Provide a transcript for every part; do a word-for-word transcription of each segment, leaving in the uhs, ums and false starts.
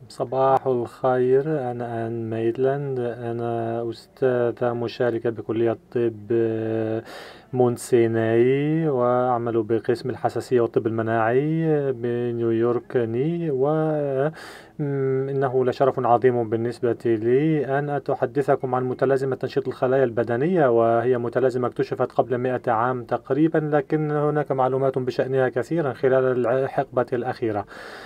صباح الخير. أنا آن مايتلاند. أنا أستاذة مشاركة بكلية الطب مونت سيناي، وأعمل بقسم الحساسية والطب المناعي بنيويورك ني. وإنه لشرف عظيم بالنسبة لي أن أتحدثكم عن متلازمة تنشيط الخلايا البدنية، وهي متلازمة اكتشفت قبل مئة عام تقريبا، لكن هناك معلومات بشأنها كثيرا خلال الحقبة الأخيرة.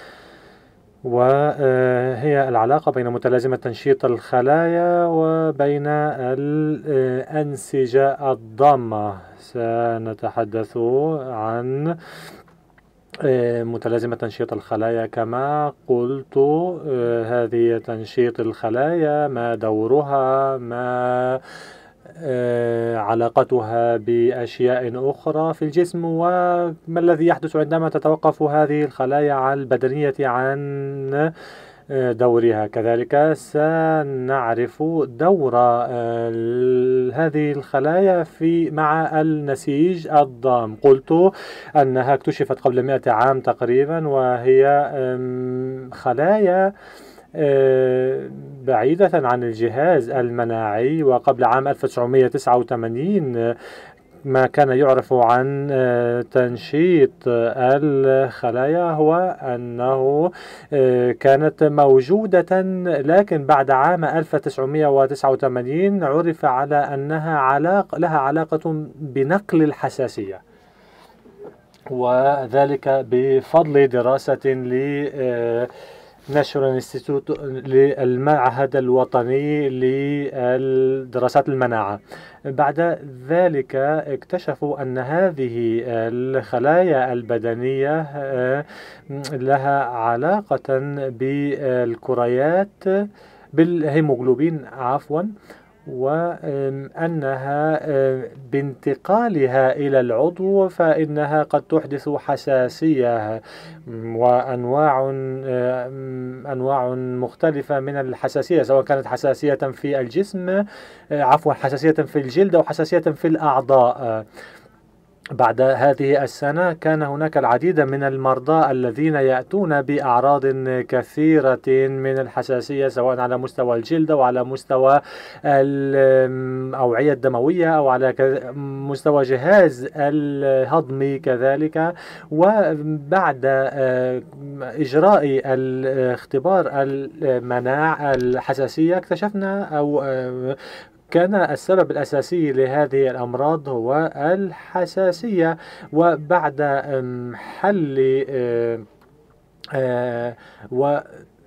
وهي العلاقة بين متلازمة تنشيط الخلايا وبين الأنسجة الضامة. سنتحدث عن متلازمة تنشيط الخلايا كما قلت. هذه تنشيط الخلايا، ما دورها، ما علاقتها بأشياء أخرى في الجسم، وما الذي يحدث عندما تتوقف هذه الخلايا البدنية عن دورها. كذلك سنعرف دور هذه الخلايا في مع النسيج الضام. قلت أنها اكتشفت قبل مئة عام تقريبا، وهي خلايا بعيدة عن الجهاز المناعي. وقبل عام ألف وتسعمئة وتسعة وثمانين ما كان يعرف عن تنشيط الخلايا هو أنه كانت موجودة، لكن بعد عام ألف وتسعمئة وتسعة وثمانين عرف على أنها علاق لها علاقة بنقل الحساسية، وذلك بفضل دراسة ل ناشونال انستيتوت للمعهد الوطني لدراسات المناعة. بعد ذلك اكتشفوا أن هذه الخلايا البدنية لها علاقة بالكريات بالهيموغلوبين عفوا، وأنها بانتقالها إلى العضو فإنها قد تحدث حساسية، وأنواع أنواع مختلفة من الحساسية، سواء كانت حساسية في الجسم عفوا حساسية في الجلد أو حساسية في الأعضاء. بعد هذه السنة كان هناك العديد من المرضى الذين يأتون بأعراض كثيرة من الحساسية، سواء على مستوى الجلد أو على مستوى الأوعية الدموية أو على مستوى جهاز الهضمي كذلك. وبعد إجراء الاختبار المناعة الحساسية اكتشفنا أو كان السبب الأساسي لهذه الأمراض هو الحساسية. وبعد حل و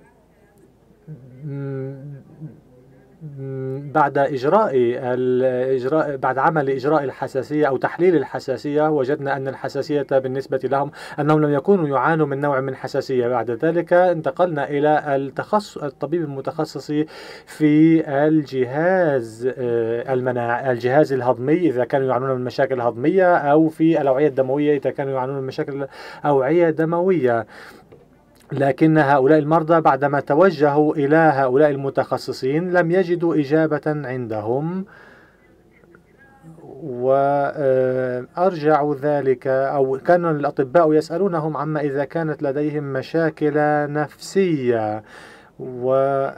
بعد إجراء الإجراء بعد عمل إجراء الحساسية أو تحليل الحساسية وجدنا أن الحساسية بالنسبة لهم أنهم لم يكونوا يعانوا من نوع من حساسية. بعد ذلك انتقلنا إلى التخصص الطبيب المتخصص في الجهاز المناعي الجهاز الهضمي إذا كانوا يعانون من مشاكل هضمية، أو في الأوعية الدموية إذا كانوا يعانون من مشاكل أوعية دموية. لكن هؤلاء المرضى بعدما توجهوا إلى هؤلاء المتخصصين لم يجدوا إجابة عندهم، وأرجعوا ذلك أو كان الأطباء يسألونهم عما إذا كانت لديهم مشاكل نفسية. و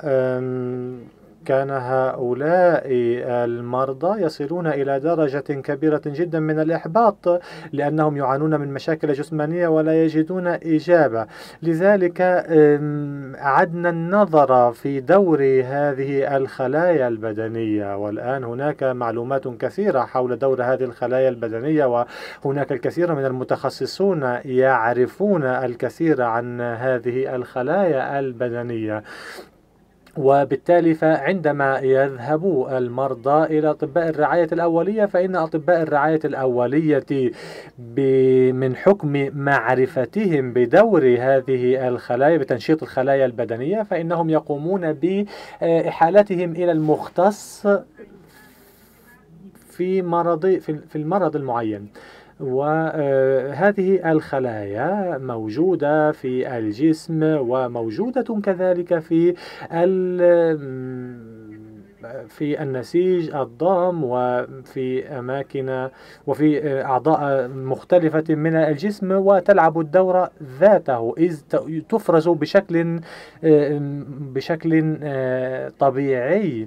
كان هؤلاء المرضى يصلون إلى درجة كبيرة جدا من الإحباط لأنهم يعانون من مشاكل جسمانية ولا يجدون إجابة. لذلك أعدنا النظر في دور هذه الخلايا البدنية، والآن هناك معلومات كثيرة حول دور هذه الخلايا البدنية، وهناك الكثير من المتخصصون يعرفون الكثير عن هذه الخلايا البدنية. وبالتالي فعندما يذهب المرضى إلى أطباء الرعاية الأولية فإن أطباء الرعاية الأولية من حكم معرفتهم بدور هذه الخلايا بتنشيط الخلايا البدنية فإنهم يقومون بإحالتهم إلى المختص في مرض في المرض المعين. وهذه الخلايا موجودة في الجسم وموجودة كذلك في في النسيج الضام وفي أماكن وفي أعضاء مختلفة من الجسم، وتلعب الدور ذاته إذ تفرز بشكل بشكل طبيعي.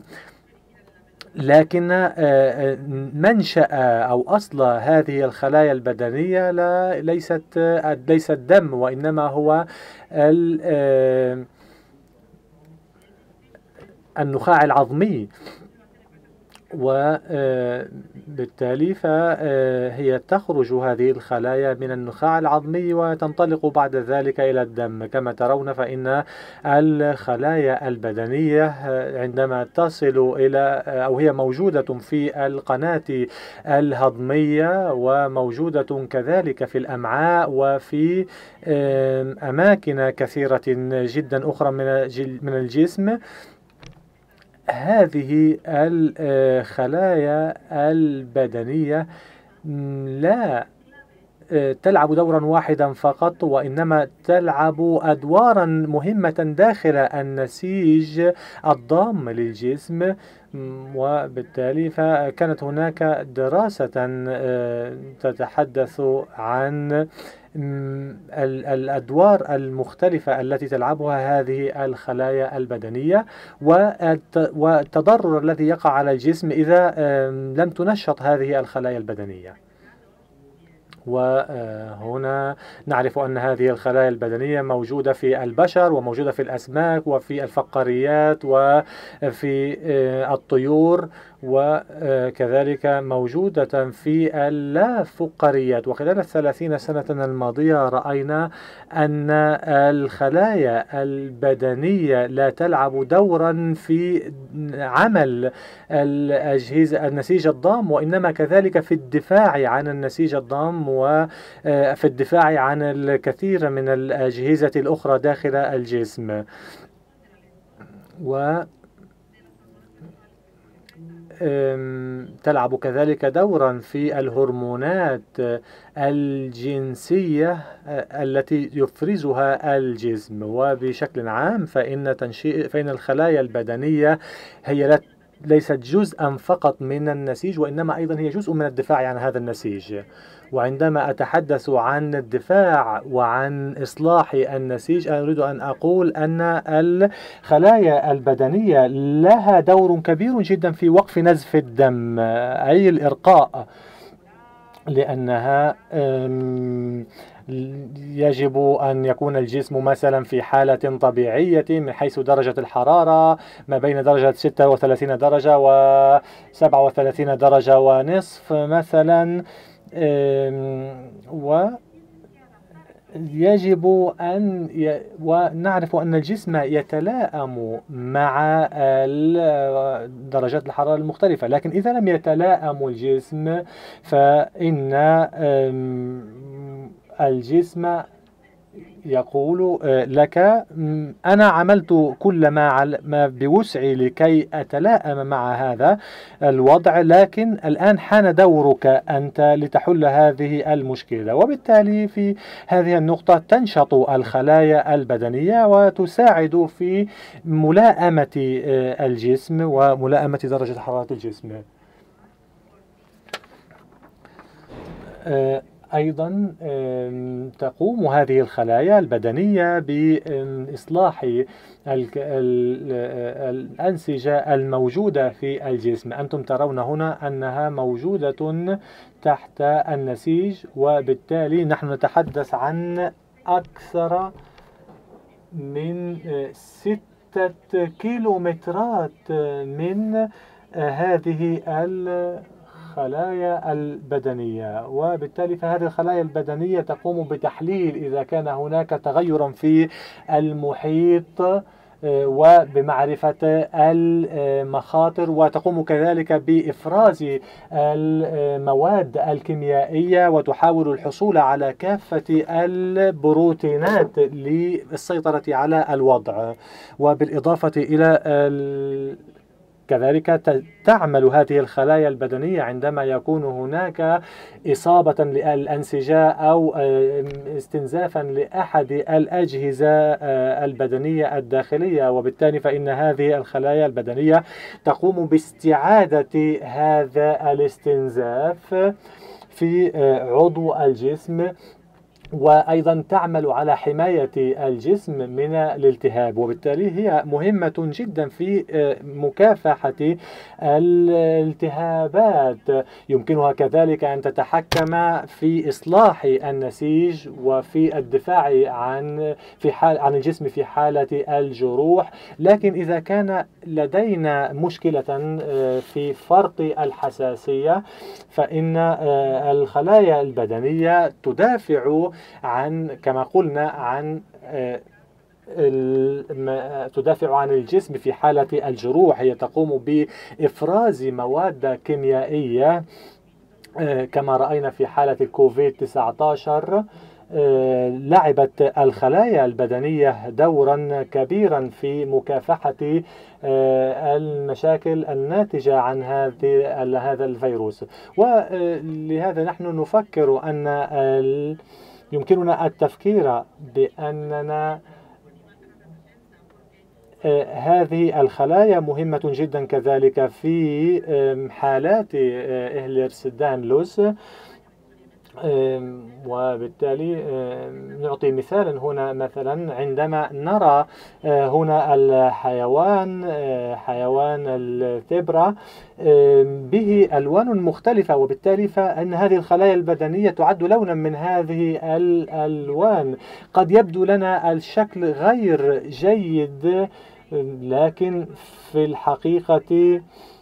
لكن منشأ أو أصل هذه الخلايا البدنية لا ليست ليس الدم، وإنما هو النخاع العظمي، وبالتالي فهي تخرج هذه الخلايا من النخاع العظمي وتنطلق بعد ذلك إلى الدم. كما ترون فإن الخلايا البدنية عندما تصل إلى أو هي موجودة في القناة الهضمية، وموجودة كذلك في الأمعاء وفي أماكن كثيرة جدا أخرى من الجسم. هذه الخلايا البدنية لا تلعب دورا واحدا فقط، وإنما تلعب أدوارا مهمة داخل النسيج الضام للجسم. وبالتالي فكانت هناك دراسة تتحدث عن الأدوار المختلفة التي تلعبها هذه الخلايا البدنية، والتضرر الذي يقع على الجسم إذا لم تنشط هذه الخلايا البدنية. وهنا نعرف أن هذه الخلايا البدنية موجودة في البشر، وموجودة في الأسماك، وفي الفقاريات، وفي الطيور، وكذلك موجودة في اللافقاريات. وخلال الثلاثين سنة الماضية رأينا أن الخلايا البدنية لا تلعب دورا في عمل الأجهزة النسيج الضام، وإنما كذلك في الدفاع عن النسيج الضام، وفي الدفاع عن الكثير من الأجهزة الأخرى داخل الجسم. و تلعب كذلك دورا في الهرمونات الجنسية التي يفرزها الجسم. وبشكل عام فإن تنشئ فإن الخلايا البدنية هي لا ليست جزءا فقط من النسيج، وإنما أيضا هي جزء من الدفاع عن هذا النسيج. وعندما أتحدث عن الدفاع وعن إصلاح النسيج، أريد أن أقول أن الخلايا البدنية لها دور كبير جدا في وقف نزف الدم، أي الإرقاء، لأنها يجب أن يكون الجسم مثلا في حالة طبيعية من حيث درجة الحرارة ما بين درجة ستة وثلاثين درجة و سبعة وثلاثين درجة ونصف مثلا، ويجب أن ي... ونعرف أن الجسم يتلائم مع درجات الحرارة المختلفة. لكن إذا لم يتلائم الجسم فإن الجسم يقول لك أنا عملت كل ما ما بوسعي لكي أتلائم مع هذا الوضع، لكن الآن حان دورك أنت لتحل هذه المشكلة. وبالتالي في هذه النقطة تنشط الخلايا البدنية وتساعد في ملائمة الجسم وملائمة درجة حرارة الجسم. أيضا تقوم هذه الخلايا البدنية بإصلاح الأنسجة الموجودة في الجسم. أنتم ترون هنا أنها موجودة تحت النسيج، وبالتالي نحن نتحدث عن أكثر من ستة كيلومترات من هذه الخلايا البدنية. وبالتالي فهذه الخلايا البدنية تقوم بتحليل إذا كان هناك تغير في المحيط وبمعرفة المخاطر، وتقوم كذلك بإفراز المواد الكيميائية وتحاول الحصول على كافة البروتينات للسيطرة على الوضع. وبالإضافة إلى كذلك تعمل هذه الخلايا البدنية عندما يكون هناك إصابة للأنسجة أو استنزافا لأحد الأجهزة البدنية الداخلية، وبالتالي فإن هذه الخلايا البدنية تقوم باستعادة هذا الاستنزاف في عضو الجسم، وأيضا تعمل على حماية الجسم من الالتهاب، وبالتالي هي مهمة جدا في مكافحة الالتهابات. يمكنها كذلك أن تتحكم في إصلاح النسيج وفي الدفاع عن في حال عن الجسم في حالة الجروح. لكن إذا كان لدينا مشكلة في فرط الحساسية فإن الخلايا البدنية تدافع عن كما قلنا عن تدافع عن الجسم في حالة الجروح. هي تقوم بإفراز مواد كيميائية كما رأينا في حالة الكوفيد تسعة عشر. لعبت الخلايا البدنية دورا كبيرا في مكافحة المشاكل الناتجة عن هذا الفيروس، ولهذا نحن نفكر أن يمكننا التفكير بأننا هذه الخلايا مهمة جدا كذلك في حالات إهلرس دانلوس. وبالتالي نعطي مثالا هنا، مثلا عندما نرى هنا الحيوان حيوان الثبرة به ألوان مختلفة، وبالتالي فإن هذه الخلايا البدنية تعد لونا من هذه الألوان. قد يبدو لنا الشكل غير جيد، لكن في الحقيقة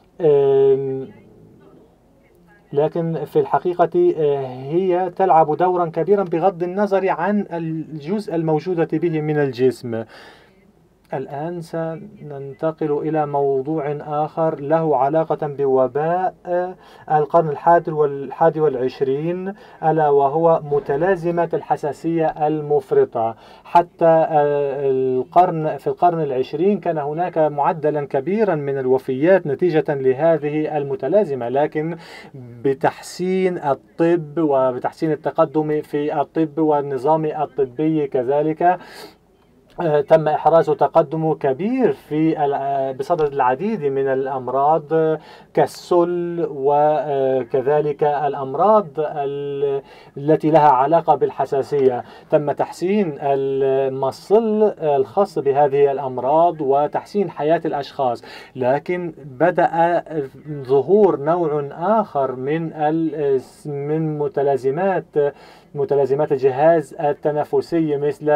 لكن في الحقيقة هي تلعب دورا كبيرا بغض النظر عن الجزء الموجودة به من الجسم. الآن سننتقل إلى موضوع آخر له علاقة بوباء القرن الحادي والعشرين، ألا وهو متلازمة الحساسية المفرطة. حتى القرن في القرن العشرين كان هناك معدلا كبيرا من الوفيات نتيجة لهذه المتلازمة، لكن بتحسين الطب وبتحسين التقدم في الطب والنظام الطبي كذلك تم إحراز تقدم كبير في بصدد العديد من الأمراض كالسل، وكذلك الأمراض التي لها علاقة بالحساسية. تم تحسين المصل الخاص بهذه الأمراض وتحسين حياة الأشخاص، لكن بدأ ظهور نوع آخر من من متلازمات متلازمات الجهاز التنفسي مثل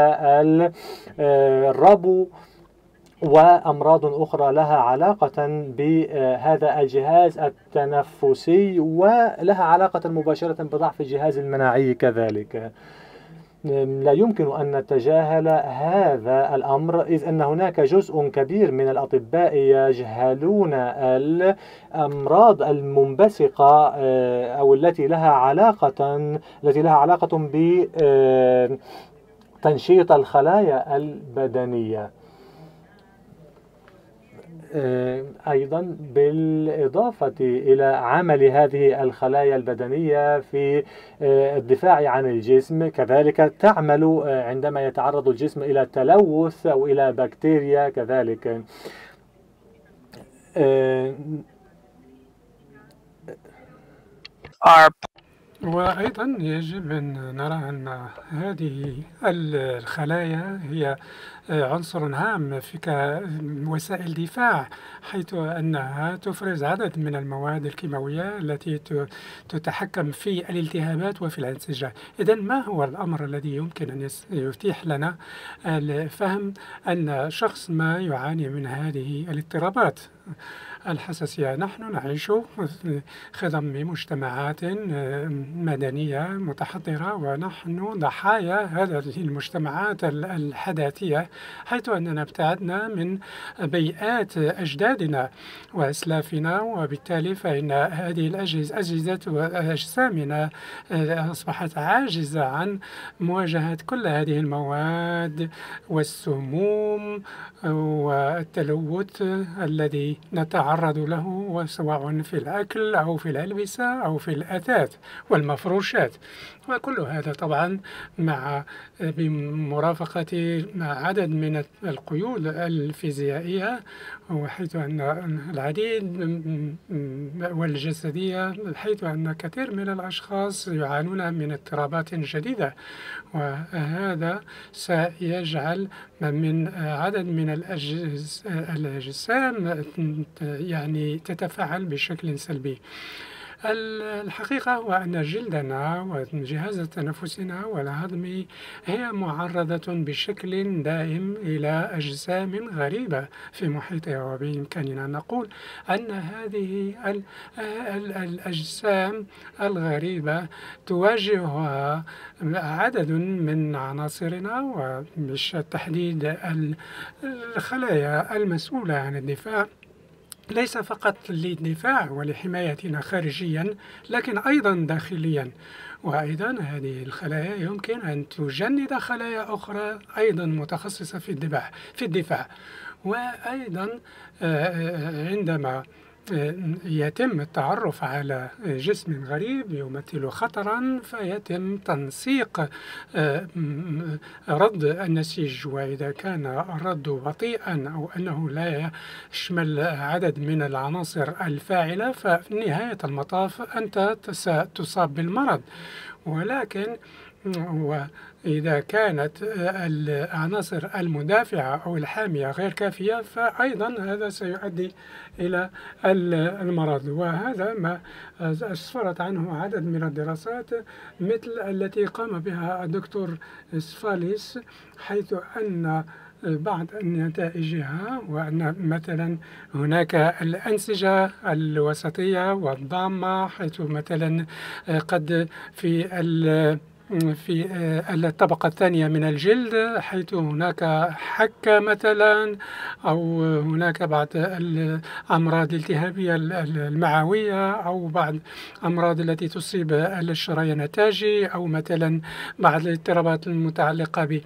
الربو وأمراض أخرى لها علاقة بهذا الجهاز التنفسي ولها علاقة مباشرة بضعف الجهاز المناعي كذلك. لا يمكن أن نتجاهل هذا الأمر، إذ أن هناك جزء كبير من الأطباء يجهلون الأمراض المنبثقة أو التي لها علاقة التي لها علاقة بتنشيط الخلايا البدنية. أيضا بالإضافة إلى عمل هذه الخلايا البدنية في الدفاع عن الجسم، كذلك تعمل عندما يتعرض الجسم إلى تلوث أو إلى بكتيريا كذلك. وأيضا يجب أن نرى أن هذه الخلايا هي عنصر هام في وسائل دفاع، حيث أنها تفرز عدد من المواد الكيماوية التي تتحكم في الالتهابات وفي الأنسجة. إذن ما هو الأمر الذي يمكن أن يتيح لنا الفهم أن شخص ما يعاني من هذه الاضطرابات الحساسية؟ نحن نعيش خضم مجتمعات مدنية متحضرة، ونحن ضحايا هذه المجتمعات الحداثية، حيث أننا ابتعدنا من بيئات أجدادنا وأسلافنا، وبالتالي فإن هذه الأجهزة أجهزة أجسامنا أصبحت عاجزة عن مواجهة كل هذه المواد والسموم والتلوث الذي نتعرض يتعرضوا له سواء في الأكل أو في الألبسة أو في الأثاث والمفروشات. وكل هذا طبعا مع بمرافقة عدد من القيود الفيزيائية، وحيث أن العديد والجسدية، حيث أن كثير من الأشخاص يعانون من اضطرابات جديدة، وهذا سيجعل من عدد من الأجسام يعني تتفاعل بشكل سلبي. الحقيقة هو أن جلدنا وجهاز تنفسنا والهضمي هي معرضة بشكل دائم إلى أجسام غريبة في محيطها، وبإمكاننا أن نقول أن هذه الأجسام الغريبة تواجهها عدد من عناصرنا، وبالتحديد الخلايا المسؤولة عن الدفاع، ليس فقط للدفاع ولحمايتنا خارجيا لكن أيضا داخليا. وأيضا هذه الخلايا يمكن أن تجند خلايا أخرى أيضا متخصصة في الدفاع في الدفاع وأيضا عندما يتم التعرف على جسم غريب يمثل خطرا، فيتم تنسيق رد النسيج، وإذا كان الرد بطيئا أو أنه لا يشمل عدد من العناصر الفاعلة، ففي نهاية المطاف أنت ستصاب بالمرض. ولكن وإذا كانت العناصر المدافعة أو الحامية غير كافية، فأيضا هذا سيؤدي إلى المرض. وهذا ما أسفرت عنه عدد من الدراسات مثل التي قام بها الدكتور سفاليس، حيث أن بعض نتائجها وأن مثلا هناك الأنسجة الوسطية والضامة، حيث مثلا قد في في الطبقة الثانية من الجلد حيث هناك حكة مثلا، أو هناك بعض الأمراض الالتهابية المعوية، أو بعض الأمراض التي تصيب الشريان التاجي، أو مثلا بعض الاضطرابات المتعلقة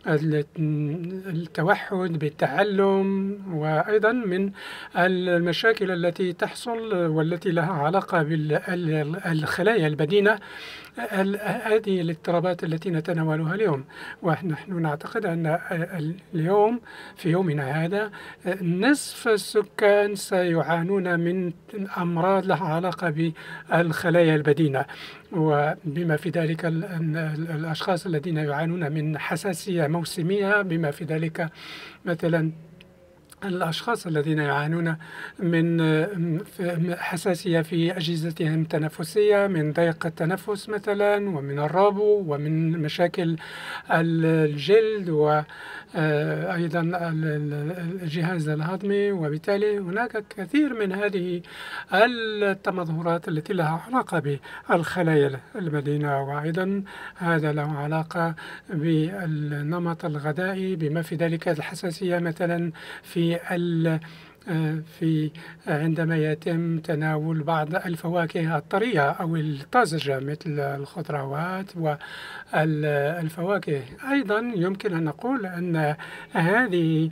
بالتوحد بالتعلم، وأيضا من المشاكل التي تحصل والتي لها علاقة بالخلايا البدينة. هذه الاضطرابات التي نتناولها اليوم، ونحن نعتقد أن اليوم في يومنا هذا نصف السكان سيعانون من أمراض لها علاقة بالخلايا البدينة، وبما في ذلك الأشخاص الذين يعانون من حساسية موسمية، بما في ذلك مثلا الأشخاص الذين يعانون من حساسية في أجهزتهم التنفسية، من ضيق التنفس مثلا، ومن الربو، ومن مشاكل الجلد، وأيضا الجهاز الهضمي. وبالتالي هناك كثير من هذه التمظهرات التي لها علاقة بالخلايا البدينة، وأيضا هذا له علاقة بالنمط الغذائي، بما في ذلك الحساسية مثلا في في عندما يتم تناول بعض الفواكه الطرية أو الطازجة مثل الخضروات والفواكه. أيضا يمكن أن نقول أن هذه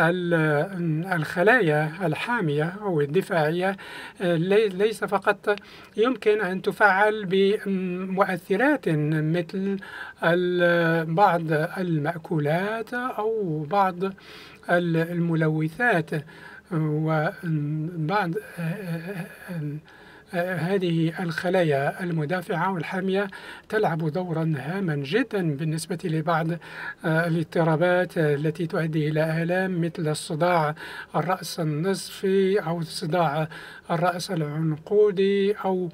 الخلايا الحامية أو الدفاعية ليس فقط يمكن أن تفعل بمؤثرات مثل بعض المأكولات أو بعض الملوثات، وبعض هذه الخلايا المدافعة والحامية تلعب دورا هاما جدا بالنسبة لبعض الاضطرابات التي تؤدي إلى آلام مثل الصداع الرأس النصفي أو صداع الرأس العنقودي، أو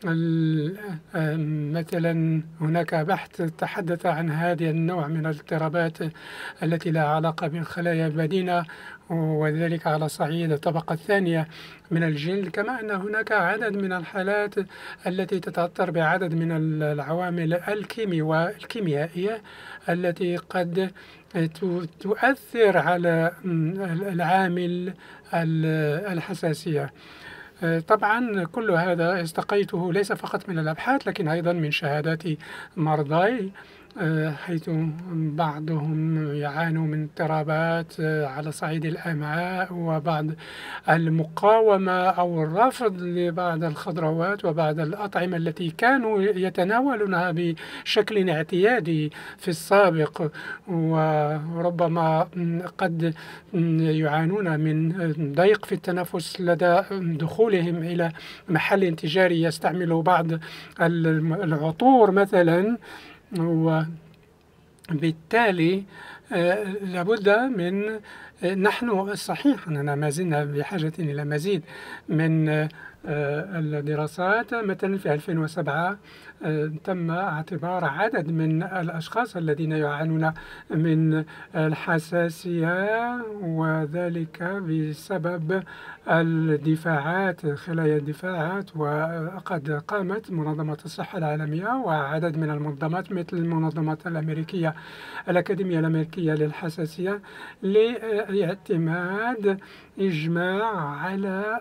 مثلا هناك بحث تحدث عن هذا النوع من الاضطرابات التي لها علاقة بالخلايا البدينة، وذلك على صعيد الطبقة الثانية من الجلد. كما أن هناك عدد من الحالات التي تتأثر بعدد من العوامل الكيميائية التي قد تؤثر على العامل الحساسية. طبعا كل هذا استقيته ليس فقط من الأبحاث لكن أيضا من شهادات مرضاي، حيث بعضهم يعانوا من اضطرابات على صعيد الأمعاء، وبعض المقاومة أو الرفض لبعض الخضروات وبعض الأطعمة التي كانوا يتناولونها بشكل اعتيادي في السابق، وربما قد يعانون من ضيق في التنفس لدى دخولهم إلى محل تجاري يستعمل بعض العطور مثلا. وبالتالي لابد من نحن صحيح أننا ما زلنا بحاجة إلى مزيد من الدراسات. مثلا في ألفين وسبعة تم اعتبار عدد من الأشخاص الذين يعانون من الحساسية، وذلك بسبب الدفاعات خلايا الدفاعات. وقد قامت منظمة الصحة العالمية وعدد من المنظمات مثل المنظمة الأمريكية الأكاديمية الأمريكية للحساسية لاعتماد إجماع على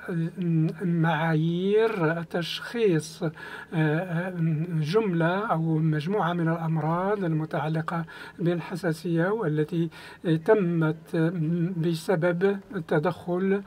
معايير تشخيص جملة أو مجموعة من الأمراض المتعلقة بالحساسية والتي تمت بسبب تدخل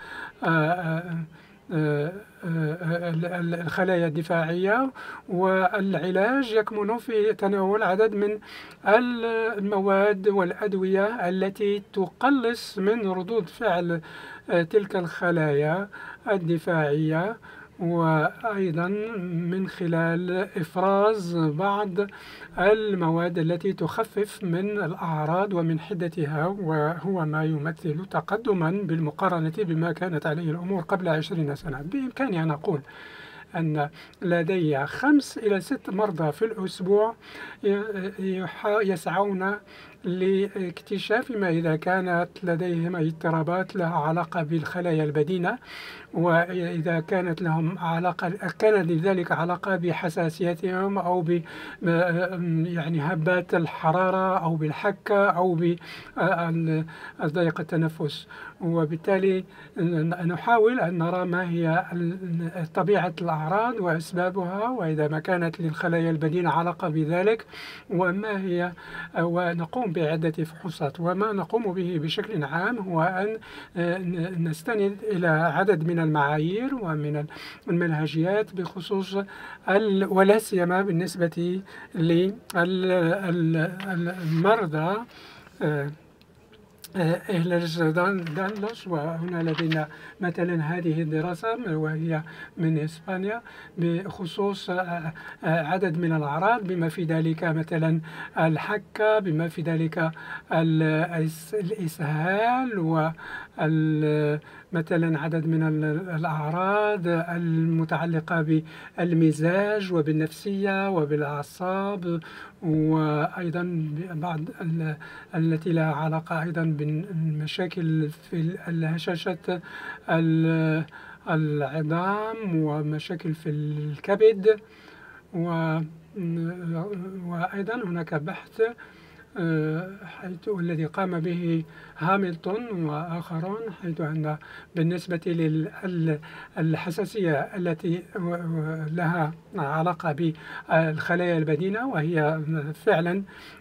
الخلايا الدفاعية. والعلاج يكمن في تناول عدد من المواد والأدوية التي تقلص من ردود فعل تلك الخلايا الدفاعية، وأيضا من خلال إفراز بعض المواد التي تخفف من الأعراض ومن حدتها، وهو ما يمثل تقدما بالمقارنة بما كانت عليه الأمور قبل عشرين سنة. بإمكاني أن أقول أن لدي خمس إلى ست مرضى في الأسبوع يسعون لاكتشاف ما إذا كانت لديهم اضطرابات لها علاقة بالخلايا البدينة، وإذا كانت لهم علاقة كان لذلك علاقة بحساسيتهم أو ب يعني هبات الحرارة أو بالحكة أو بضيق التنفس. وبالتالي نحاول أن نرى ما هي طبيعة الأعراض وأسبابها، وإذا ما كانت للخلايا البدينة علاقة بذلك وما هي، ونقوم بعدة فحوصات. وما نقوم به بشكل عام هو أن نستند إلى عدد من المعايير ومن المنهجيات بخصوص ولا سيما بالنسبة للمرضى Ehlers-Danlos. وهنا لدينا مثلا هذه الدراسة وهي من إسبانيا بخصوص عدد من الأعراض بما في ذلك مثلا الحكة، بما في ذلك الإسهال، و مثلا عدد من الأعراض المتعلقة بالمزاج وبالنفسية وبالأعصاب، وأيضا بعض التي لها علاقة أيضا بالمشاكل في هشاشة العظام ومشاكل في الكبد. وأيضا هناك بحث حيث الذي قام به هاملتون وآخرون، حيث أن بالنسبة للحساسية التي لها علاقة بالخلايا البدينة، وهي فعلا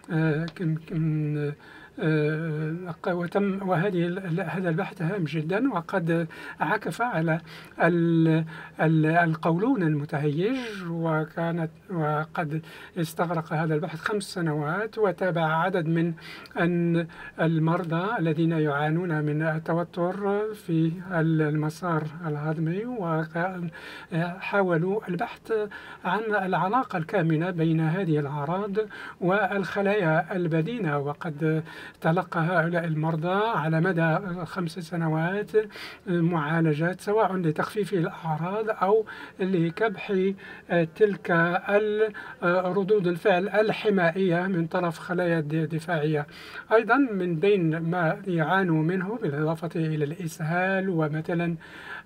وتم وهذه هذا البحث هام جدا، وقد عكف على القولون المتهيج، وكانت وقد استغرق هذا البحث خمس سنوات، وتابع عدد من المرضى الذين يعانون من التوتر في المسار الهضمي، وحاولوا البحث عن العلاقة الكامنة بين هذه الأعراض والخلايا البدينة. وقد تلقى هؤلاء المرضى على مدى خمس سنوات معالجات سواء لتخفيف الأعراض أو لكبح تلك ردود الفعل الحمائية من طرف خلايا الدفاعية. أيضا من بين ما يعانوا منه بالإضافة إلى الإسهال ومثلا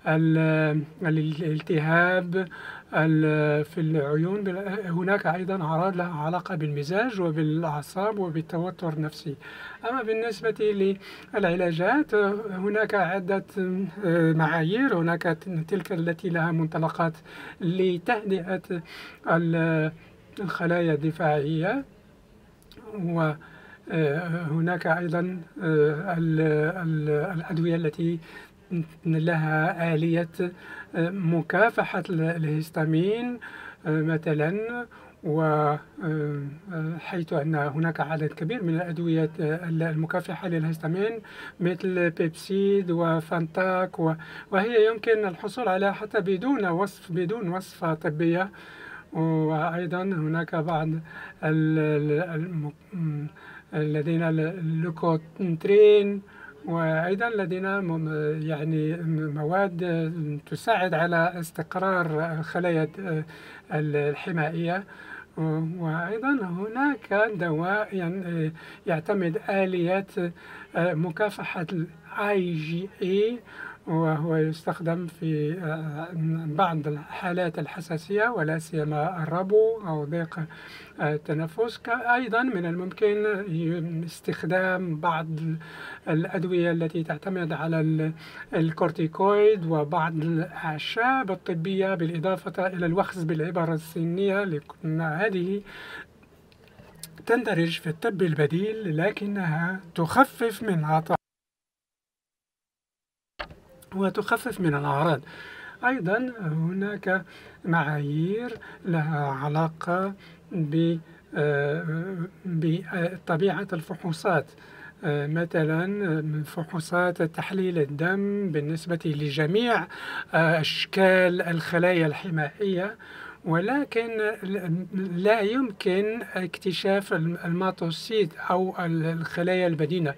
الالتهاب في العيون، هناك أيضا أعراض لها علاقة بالمزاج وبالأعصاب وبالتوتر النفسي. أما بالنسبة للعلاجات هناك عدة معايير، هناك تلك التي لها منطلقات لتهدئة الخلايا الدفاعية، وهناك أيضا الأدوية التي لها آلية مكافحة الهستامين مثلا، وحيث أن هناك عدد كبير من الأدوية المكافحة للهستامين مثل بيبسيد وفانتاك، وهي يمكن الحصول عليها حتى بدون وصف بدون وصفة طبية. وأيضا هناك بعض الذين اللوكوترين، وأيضا لدينا يعني مواد تساعد على استقرار الخلايا الحمائية. وأيضا هناك دواء يعتمد آليات مكافحة الاي جي اي، وهو يستخدم في بعض الحالات الحساسية ولا سيما الربو أو ضيق التنفس. أيضا من الممكن استخدام بعض الأدوية التي تعتمد على الكورتيكويد وبعض الأعشاب الطبية بالإضافة إلى الوخز بالإبر السنية، لأن هذه تندرج في الطب البديل لكنها تخفف من عطاء وتخفف من الأعراض. أيضا هناك معايير لها علاقة بطبيعة الفحوصات، مثلا فحوصات تحليل الدم بالنسبة لجميع أشكال الخلايا الحمائية، ولكن لا يمكن اكتشاف الماتوسيت أو الخلايا البدينة.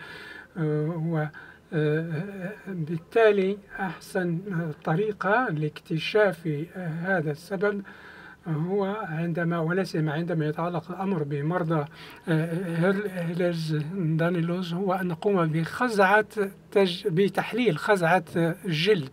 بالتالي أحسن طريقة لاكتشاف هذا السبب هو عندما ولسما عندما يتعلق الأمر بمرضى هيرلرز-دانلوز هو أن نقوم بخزعة تج... بتحليل خزعة الجلد.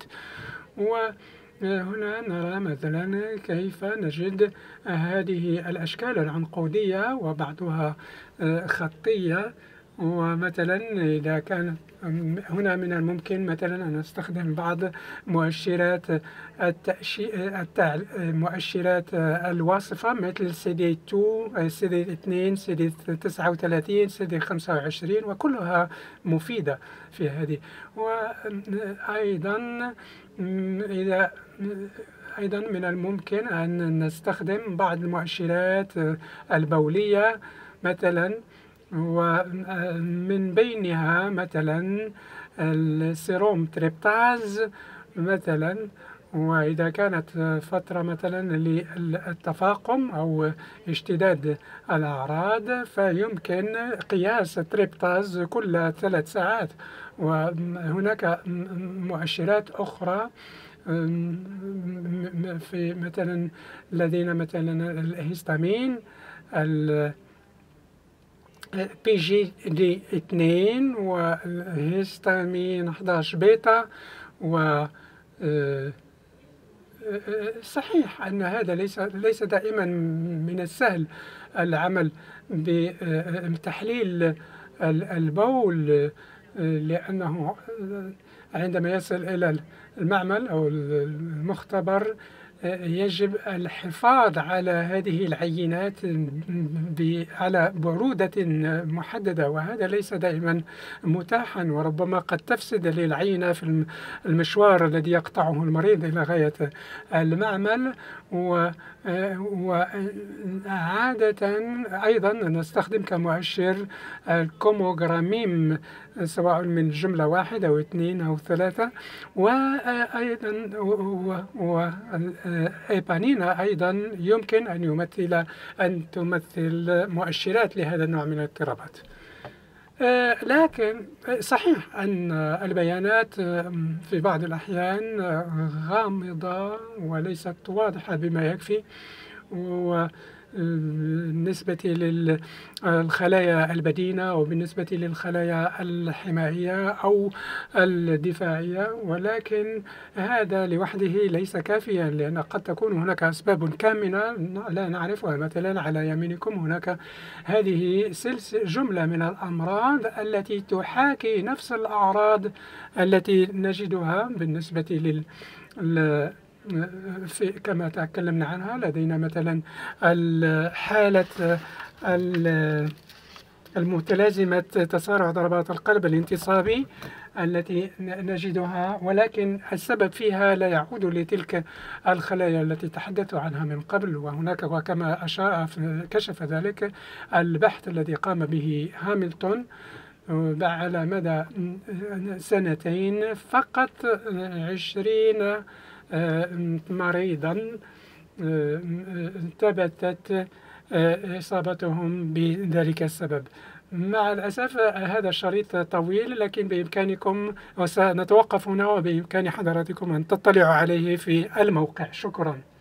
وهنا نرى مثلا كيف نجد هذه الأشكال العنقودية وبعضها خطية. ومثلا إذا كان هنا من الممكن مثلا أن نستخدم بعض مؤشرات التأشي... التع... مؤشرات الواصفة مثل سي دي اثنين سي دي اثنين سي دي تسعة وثلاثين سي دي خمسة وعشرين، وكلها مفيدة في هذه. وأيضا إذا أيضا من الممكن أن نستخدم بعض المؤشرات البولية مثلا، ومن بينها مثلا السيروم تريبتاز مثلا. وإذا كانت فترة مثلا للتفاقم أو اشتداد الأعراض فيمكن قياس تريبتاز كل ثلاث ساعات. وهناك مؤشرات أخرى في مثلا لدينا مثلا الهستامين بي جي دي اثنين والهستامين أحد عشر بيتا. و صحيح أن هذا ليس ليس دائما من السهل العمل بتحليل البول، لأنه عندما يصل إلى المعمل أو المختبر يجب الحفاظ على هذه العينات على برودة محددة، وهذا ليس دائما متاحا، وربما قد تفسد للعينة في المشوار الذي يقطعه المريض إلى غاية المعمل. وعادة أيضا نستخدم كمؤشر الكوموغراميم سواء من جملة واحدة أو اثنين أو ثلاثة. وأيضا والإيبانينا أيضا يمكن أن يمثل أن تمثل مؤشرات لهذا النوع من الاضطرابات. لكن صحيح أن البيانات في بعض الأحيان غامضة وليست واضحة بما يكفي، وبالنسبة للخلايا البدينة وبالنسبة للخلايا الحمائية أو الدفاعية، ولكن هذا لوحده ليس كافيا، لأن قد تكون هناك أسباب كامنة لا نعرفها. مثلا على يمينكم هناك هذه سلسلة جملة من الأمراض التي تحاكي نفس الأعراض التي نجدها بالنسبة لل في كما تكلمنا عنها. لدينا مثلا حالة المتلازمة تسارع ضربات القلب الانتصابي التي نجدها، ولكن السبب فيها لا يعود لتلك الخلايا التي تحدثت عنها من قبل. وهناك وكما أشار كشف ذلك البحث الذي قام به هاملتون على مدى سنتين فقط عشرين مريضا ثبتت إصابتهم بذلك السبب. مع الأسف هذا الشريط طويل، لكن بإمكانكم وسنتوقف هنا وبإمكان حضراتكم أن تطلعوا عليه في الموقع. شكرا.